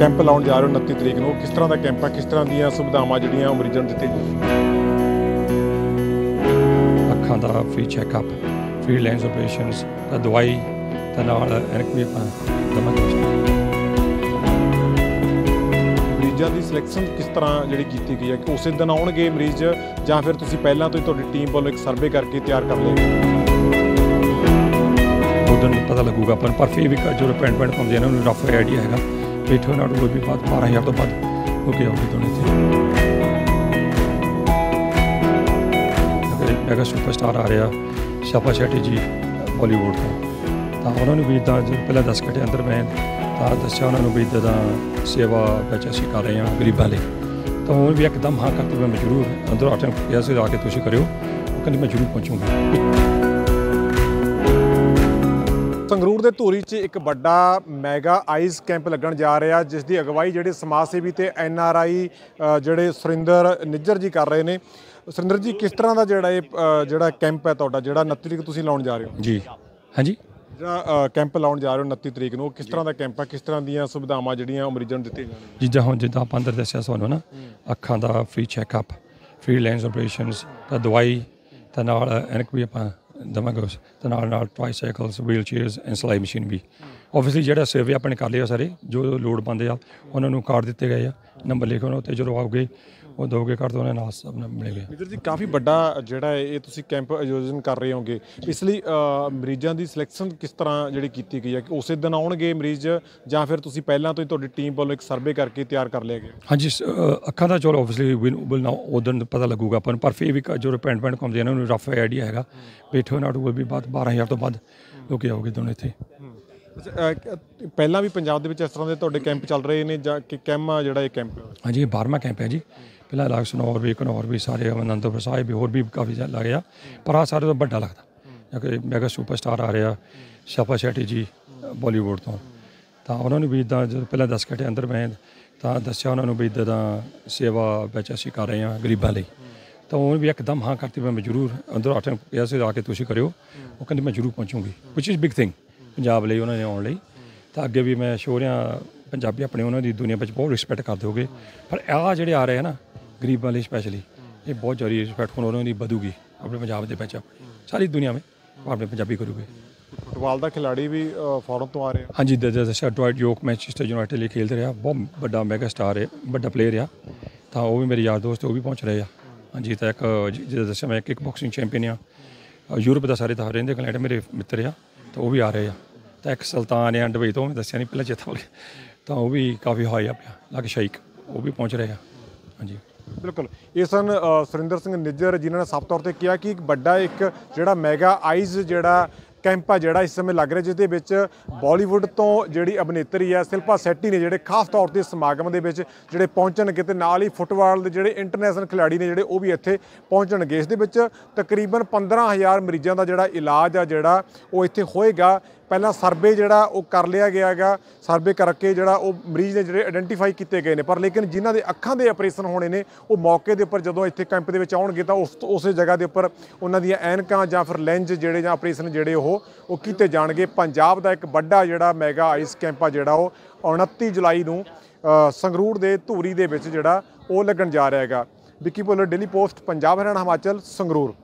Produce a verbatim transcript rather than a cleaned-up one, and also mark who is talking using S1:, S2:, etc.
S1: Camp लाउण जा रहे हो उनतीस तरीक ਨੂੰ किस तरह का कैंप है, किस तरह ਦੀਆਂ ਸੁਵਿਧਾਵਾਂ ਜਿਹੜੀਆਂ ਮਰੀਜ਼ਾਂ ਨੂੰ ਦਿੱਤੀਆਂ
S2: ਅੱਖਾਂ ਦਾ free checkup, free lens operations, ਤਾਂ ਦਵਾਈ ਤਾਂ ਨਾਲ ਐਨਕ ਵੀ ਆਪਾਂ ਦਵਾਂਗੇ।
S1: ਮਰੀਜ਼ਾਂ ਦੀ ਸਿਲੈਕਸ਼ਨ ਕਿਸ ਤਰ੍ਹਾਂ ਜਿਹੜੀ ਕੀਤੀ ਗਈ ਹੈ ਕਿ ਉਸੇ ਦਿਨ ਆਉਣਗੇ ਮਰੀਜ਼ ਜਾਂ ਫਿਰ ਤੁਸੀਂ ਪਹਿਲਾਂ ਤੋਂ ਹੀ ਤੁਹਾਡੀ ਟੀਮ ਵੱਲੋਂ ਇੱਕ ਸਰਵੇ ਕਰਕੇ ਤਿਆਰ ਕਰ ਲਿਆ?
S2: ਉਦੋਂ ਪਤਾ ਲੱਗੂਗਾ ਆਪਾਂ ਨੂੰ, ਪਰ ਫਿਰ ਵੀ ਜੋ ਅਪਾਇੰਟਮੈਂਟ ਹੁੰਦੀ ਹੈ ਨਾ ਉਹਨੂੰ ਰਫ ਆਈਡੀਆ ਹੈਗਾ ਕਿ ਇੱਥੋਂ ਨਾਲ ਕੋਈ ਵੀ ਬਾਅਦ ਬਾਰਾਂ ਹਜ਼ਾਰ ਤੋਂ ਬਾਅਦ ਹੋ ਕੇ ਆਉਗੀ ਦੋਨੇ ਤੇ ਮੈਗਾ ਸੁਪਰਸਟਾਰ ਆ ਰਿਹਾ ਸ਼ਿਲਪਾ ਸ਼ੈਟੀ ਜੀ ਬਾਲੀਵੁੱਡ ਤੋਂ, ਤਾਂ ਉਹਨਾਂ ਨੂੰ ਵੀ ਇੱਦਾਂ ਪਹਿਲਾਂ ਦਸ ਘੰਟੇ ਅੰਦਰ ਮੈਂ ਤਾਂ ਦੱਸਿਆ ਉਹਨਾਂ ਨੂੰ ਵੀ ਇੱਦਾਂ ਦਾ ਸੇਵਾ ਵਿੱਚ ਅਸੀਂ ਕਰ ਰਹੇ ਹਾਂ ਗਰੀਬਾਂ ਲਈ, ਤਾਂ ਉਹ ਵੀ ਇੱਕਦਮ ਹਾਂ ਕਰਤੇ ਮੈਂ ਜ਼ਰੂਰ ਅੰਦਰ ਆ ਕੇ ਕਿਹਾ ਸੀ ਆ ਕੇ ਤੁਸੀਂ ਕਰਿਓ, ਉਹ ਕਹਿੰਦੇ ਮੈਂ ਜ਼ਰੂਰ ਪਹੁੰਚੂੰਗਾ।
S1: ਸੰਗਰੂਰ ਦੇ ਧੂਰੀ 'ਚ ਇੱਕ ਵੱਡਾ ਮੈਗਾ ਆਈਜ਼ ਕੈਂਪ ਲੱਗਣ ਜਾ ਰਿਹਾ, ਜਿਸ ਦੀ ਅਗਵਾਈ ਜਿਹੜੇ ਸਮਾਜ ਸੇਵੀ ਤੇ ਐਨ ਆਰ ਆਈ ਜਿਹੜੇ ਸੁਰਿੰਦਰ ਨਿੱਜਰ ਜੀ ਕਰ ਰਹੇ ਨੇ। ਸੁਰਿੰਦਰ ਜੀ, ਕਿਸ ਤਰ੍ਹਾਂ ਦਾ ਜਿਹੜਾ ਇਹ ਜਿਹੜਾ ਕੈਂਪ ਹੈ ਤੁਹਾਡਾ ਜਿਹੜਾ ਉਨੱਤੀ ਤਰੀਕ ਤੁਸੀਂ ਲਾਉਣ ਜਾ ਰਹੇ ਹੋ?
S2: ਜੀ ਹਾਂਜੀ,
S1: ਜਿਹੜਾ ਕੈਂਪ ਲਾਉਣ ਜਾ ਰਹੇ ਹੋ ਉਨੱਤੀ ਤਰੀਕ ਨੂੰ, ਕਿਸ ਤਰ੍ਹਾਂ ਦਾ ਕੈਂਪ ਹੈ, ਕਿਸ ਤਰ੍ਹਾਂ ਦੀਆਂ ਸੁਵਿਧਾਵਾਂ ਜਿਹੜੀਆਂ ਮਰੀਜ਼ਾਂ ਨੂੰ ਦਿੱਤੀਆਂ ਜਾਣਗੀਆਂ?
S2: ਜਿੱਦਾਂ ਹੁਣ ਜਿੱਦਾਂ ਆਪਾਂ ਅੰਦਰ ਦੱਸਿਆ ਤੁਹਾਨੂੰ ਨਾ, ਅੱਖਾਂ ਦਾ free checkup, free lens operations, ਤਾਂ ਦਵਾਈ ਤਾਂ ਨਾਲ ਐਨਕ ਵੀ ਆਪਾਂ ਦਵਾਂਗੇ, ਤੇ ਨਾਲ ਨਾਲ ਟ੍ਰਾਈਸਾਈਕਲਸ, ਵੀਲ ਚੇਅਰਸ ਐਂਡ ਸਿਲਾਈ ਮਸ਼ੀਨ ਵੀ। ਓਬਵੀਅਸਲੀ ਜਿਹੜਾ ਸਰਵੇ ਆਪਣੇ ਕਰ ਲਿਆ ਸਾਰੇ ਜੋ ਲੋੜ ਪਾਉਂਦੇ ਆ ਉਹਨਾਂ ਨੂੰ ਕਾਰਡ ਦਿੱਤੇ ਗਏ ਆ, ਨੰਬਰ ਲਿਖੋ ਉਹਨਾਂ ਉੱਤੇ, ਜਦੋਂ ਆਓਗੇ ਉਹ ਦੋਗੇ ਕਾਰਡ ਤੋਂ ਉਹਨਾਂ ਨਾਲ ਸਭ ਨਾਲ ਮਿਲੇਗਾ।
S1: ਮਿੱਤਰ ਜੀ, ਕਾਫੀ ਵੱਡਾ ਜਿਹੜਾ ਇਹ ਤੁਸੀਂ ਕੈਂਪ ਆਯੋਜਨ ਕਰ ਰਹੇ ਹੋਗੇ, ਇਸ ਲਈ ਮਰੀਜ਼ਾਂ ਦੀ ਸਿਲੈਕਸ਼ਨ ਕਿਸ ਤਰ੍ਹਾਂ ਜਿਹੜੀ ਕੀਤੀ ਗਈ ਹੈ ਕਿ ਉਸੇ ਦਿਨ ਆਉਣਗੇ ਮਰੀਜ਼ ਜਾਂ ਫਿਰ ਤੁਸੀਂ ਪਹਿਲਾਂ ਤੋਂ ਹੀ ਤੁਹਾਡੀ ਟੀਮ ਵੱਲੋਂ ਇੱਕ ਸਰਵੇ ਕਰਕੇ ਤਿਆਰ ਕਰ ਲਿਆ ਗਿਆ?
S2: ਹਾਂਜੀ, ਅੱਖਾਂ ਦਾ ਚਲੋ ਓਬਵੀਅਸਲੀ ਵਿਲ ਨਾ ਉਦੋਂ ਪਤਾ ਲੱਗੂਗਾ ਆਪਾਂ ਨੂੰ, ਪਰ ਫਿਰ ਵੀ ਜੋ ਅਪਾਇੰਟਮੈਂਟ ਹੁੰਦੀ ਹੈ ਨਾ ਉਹਨੂੰ ਰਫ ਆਈਡੀਆ ਹੈਗਾ ਬੈਠੋ ਨਾਲ ਕੋਈ ਵੀ ਬਾਅਦ ਬਾਰਾਂ ਹਜ਼ਾਰ ਤੋਂ ਬਾਅਦ ਹੋ ਕੇ ਆਓਗੇ ਦੋਨੇ ਇੱਥੇ। ਪਹਿਲਾਂ ਵੀ ਪੰਜਾਬ ਦੇ ਵਿੱਚ ਇਸ ਤਰ੍ਹਾਂ ਦੇ ਤੁਹਾਡੇ ਕੈਂਪ ਚੱਲ ਰਹੇ ਨੇ ਜਾਂ ਕਿ ਕੈਮਾ ਜਿਹੜਾ ਇਹ ਕੈਂਪ? ਹਾਂਜੀ, ਇਹ ਬਾਰਵਾਂ ਕੈਂਪ ਹੈ ਜੀ। ਪਹਿਲਾਂ ਇਲਾਕ ਸਨੌਰ ਵੀ, ਘਨੌਰ ਵੀ, ਸਾਰੇ ਅਨੰਦਪੁਰ ਸਾਹਿਬ ਵੀ, ਹੋਰ ਵੀ ਕਾਫੀ ਲੱਗ ਆ, ਪਰ ਆਹ ਸਾਰੇ ਤੋਂ ਵੱਡਾ ਲੱਗਦਾ ਕਿਉਂਕਿ ਮੈਗਾ ਸੁਪਰਸਟਾਰ ਆ ਰਿਹਾ ਸ਼ਿਲਪਾ ਸ਼ੈਟੀ ਜੀ ਬਾਲੀਵੁੱਡ ਤੋਂ, ਤਾਂ ਉਹਨਾਂ ਨੂੰ ਵੀ ਇੱਦਾਂ ਜਦੋਂ ਪਹਿਲਾਂ ਦਸ ਘੰਟੇ ਅੰਦਰ ਮੈਂ ਤਾਂ ਦੱਸਿਆ ਉਹਨਾਂ ਨੂੰ ਵੀ ਇੱਦਾਂ ਦਾ ਸੇਵਾ ਵਿੱਚ ਅਸੀਂ ਕਰ ਰਹੇ ਹਾਂ ਗਰੀਬਾਂ ਲਈ, ਤਾਂ ਉਹ ਵੀ ਇੱਕਦਮ ਹਾਂ ਕਰਤੇ ਮੈਂ ਜ਼ਰੂਰ ਅੰਦਰ ਆ ਕੇ ਕਿਹਾ ਸੀ ਆ ਕੇ ਤੁਸੀਂ ਕਰਿਓ, ਉਹ ਕਹਿੰਦੇ ਮੈਂ ਜ਼ਰੂਰ ਪਹੁੰਚੂੰਗੀ, which is big thing Punjab ਲਈ ਉਹਨਾਂ ਨੇ ਆਉਣ ਲਈ। ਤਾਂ ਅੱਗੇ ਵੀ ਮੈਂ ਸ਼ੋਰ ਹਾਂ ਪੰਜਾਬੀ ਆਪਣੇ ਉਹਨਾਂ ਦੀ ਦੁਨੀਆ ਵਿੱਚ ਬਹੁਤ ਰਿਸਪੈਕਟ ਕਰਦੇ ਹੋਗੇ, ਪਰ ਆਹ ਜਿਹੜੇ ਆ ਰਹੇ ਆ ਨਾ ਗਰੀਬਾਂ ਲਈ ਸਪੈਸ਼ਲੀ ਇਹ ਬਹੁਤ ਜ਼ਿਆਦਾ ਰਿਸਪੈਕਟ ਹੁਣ ਉਹਨਾਂ ਦੀ ਵਧੂਗੀ ਆਪਣੇ ਪੰਜਾਬ ਦੇ ਵਿੱਚ, ਸਾਰੀ ਦੁਨੀਆ ਵਿੱਚ ਆਪਣੇ ਪੰਜਾਬੀ ਕਰੂਗੇ।
S1: ਫੁੱਟਬਾਲ ਦਾ ਖਿਡਾਰੀ ਵੀ ਫੋਰਨ ਤੋਂ ਆ ਰਿਹਾ? ਹਾਂਜੀ,
S2: ਦੱਸਿਆ ਡਵਾਈਟ ਯੋਰਕ ਮੈਨਚੈਸਟਰ ਯੂਨਾਈਟਿਡ ਲਈ ਖੇਡ ਰਿਹਾ, ਬਹੁਤ ਵੱਡਾ ਮੈਗਾ ਸਟਾਰ ਹੈ, ਵੱਡਾ ਪਲੇਅਰ ਆ, ਤਾਂ ਉਹ ਵੀ ਮੇਰੇ ਯਾਰ ਦੋਸਤ ਉਹ ਵੀ ਪਹੁੰਚ ਰਹੇ ਆ। ਹਾਂਜੀ, ਤਾਂ ਇੱਕ ਜਿੱਦਾਂ ਦੱਸਿਆ ਮੈਂ ਕਿਕ ਬਾਕਸਿੰਗ ਚੈਂਪੀਅਨ ਆ ਯੂਰਪ ਦਾ, ਸਾਰੇ ਤਾਂ ਰਹਿੰਦੇ ਕੈਨੇਡਾ ਮੇਰੇ ਮਿੱਤਰ ਆ, ਤਾਂ ਉਹ ਵੀ ਆ ਰਹੇ ਆ। ਤਾਂ ਇੱਕ ਸੁਲਤਾਨ ਆ ਦੁਬਈ ਤੋਂ, ਮੈਂ ਦੱਸਿਆ ਨਹੀਂ ਪਹਿਲਾਂ ਚੇਤਾ ਹੋ ਗਿਆ, ਤਾਂ ਉਹ ਵੀ ਕਾਫੀ ਹਾਈ ਆ ਪਿਆ ਲੱਗ ਸ਼ੇਖ, ਉਹ ਵੀ ਪਹੁੰਚ ਰਹੇ ਆ। ਹਾਂਜੀ
S1: ਬਿਲਕੁਲ, ਇਹ ਸਨ ਸੁਰਿੰਦਰ ਸਿੰਘ ਨਿੱਜਰ ਜਿਨ੍ਹਾਂ ਨੇ ਸਾਫ਼ ਤੌਰ 'ਤੇ ਕਿਹਾ ਕਿ ਇੱਕ ਵੱਡਾ ਇੱਕ ਜਿਹੜਾ ਮੈਗਾ ਆਈਜ਼ ਜਿਹੜਾ ਕੈਂਪ ਆ ਜਿਹੜਾ ਇਸ ਸਮੇਂ ਲੱਗ ਰਿਹਾ, ਜਿਸ ਦੇ ਵਿੱਚ ਬਾਲੀਵੁੱਡ ਤੋਂ ਜਿਹੜੀ ਅਭਿਨੇਤਰੀ ਹੈ ਸ਼ਿਲਪਾ ਸ਼ੈਟੀ ਨੇ ਜਿਹੜੇ ਖਾਸ ਤੌਰ 'ਤੇ ਸਮਾਗਮ ਦੇ ਵਿੱਚ ਜਿਹੜੇ ਪਹੁੰਚਣਗੇ, ਤੇ ਨਾਲ ਹੀ ਫੁੱਟਬਾਲ ਦੇ ਜਿਹੜੇ ਇੰਟਰਨੈਸ਼ਨਲ ਖਿਡਾਰੀ ਨੇ ਜਿਹੜੇ ਉਹ ਵੀ ਇੱਥੇ ਪਹੁੰਚਣਗੇ। ਇਸ ਦੇ ਵਿੱਚ ਤਕਰੀਬਨ ਪੰਦਰਾਂ ਹਜ਼ਾਰ ਮਰੀਜ਼ਾਂ ਦਾ ਜਿਹੜਾ ਇਲਾਜ ਆ ਜਿਹੜਾ ਉਹ ਇੱਥੇ ਹੋਏਗਾ। ਪਹਿਲਾਂ ਸਰਵੇ ਜਿਹੜਾ ਉਹ ਕਰ ਲਿਆ ਗਿਆ ਹੈਗਾ, ਸਰਵੇ ਕਰਕੇ ਜਿਹੜਾ ਉਹ ਮਰੀਜ਼ ਨੇ ਜਿਹੜੇ ਆਇਡੈਂਟੀਫਾਈ ਕੀਤੇ ਗਏ ਨੇ, ਪਰ ਲੇਕਿਨ ਜਿਨ੍ਹਾਂ ਦੇ ਅੱਖਾਂ ਦੇ ਆਪਰੇਸ਼ਨ ਹੋਣੇ ਨੇ ਉਹ ਮੌਕੇ ਦੇ ਉੱਪਰ ਜਦੋਂ ਇੱਥੇ ਕੈਂਪ ਦੇ ਵਿੱਚ ਆਉਣਗੇ ਤਾਂ ਉਸ ਉਸੇ ਜਗ੍ਹਾ ਦੇ ਉੱਪਰ ਉਹਨਾਂ ਦੀਆਂ ਐਨਕਾਂ ਜਾਂ ਫਿਰ ਲੈਂਜ ਜਿਹੜੇ ਜਾਂ ਆਪਰੇਸ਼ਨ ਜਿਹੜੇ ਉਹ ਉਹ ਕੀਤੇ ਜਾਣਗੇ। ਪੰਜਾਬ ਦਾ ਇੱਕ ਵੱਡਾ ਜਿਹੜਾ ਮੈਗਾ ਆਈਸ ਕੈਂਪ ਆ ਜਿਹੜਾ ਉਹ ਉਨੱਤੀ ਜੁਲਾਈ ਨੂੰ ਸੰਗਰੂਰ ਦੇ ਧੂਰੀ ਦੇ ਵਿੱਚ ਜਿਹੜਾ ਉਹ ਲੱਗਣ ਜਾ ਰਿਹਾ ਹੈਗਾ। Vicky Bhullar, Daily Post, Punjab, Haryana, Himachal, Sangrur.